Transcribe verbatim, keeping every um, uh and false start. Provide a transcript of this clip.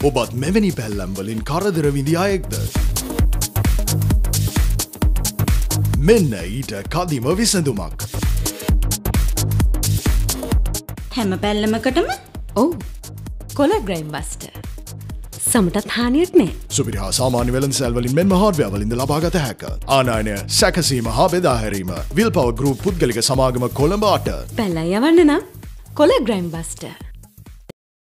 ඔබත් මෙවැනි පැල්ලම් වලින් කරදර විඳි අයෙක්ද? මෙන්න ඊට කදිම විසඳුමක්. හැම පැල්ලමකටම ඔව් කොලග්‍රයිම් බස්ටර්. සමටත් හානියක් නෑ. සුපිරි හා සාමාන්‍ය වෙළඳසැල් වලින් මෙන්ම හાર્ඩ්වෙයාර් වලින්ද ලබාගත හැක. ආනයනය සැකසීම හා බෙදා හැරීම විල්පවර් ගෲප් පුද්ගලික සමාගම කොළඹ අට. පැල්ලම් යවන්න නම් කොලග්‍රයිම් බස්ටර්.